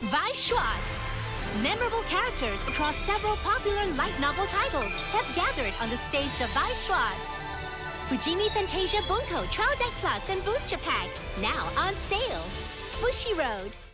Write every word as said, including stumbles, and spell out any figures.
Weiss Schwarz. Memorable characters across several popular light novel titles have gathered on the stage of Weiss Schwarz. Fujimi Fantasia Bunko Trial Deck Plus and Booster Pack, now on sale. Bushiroad.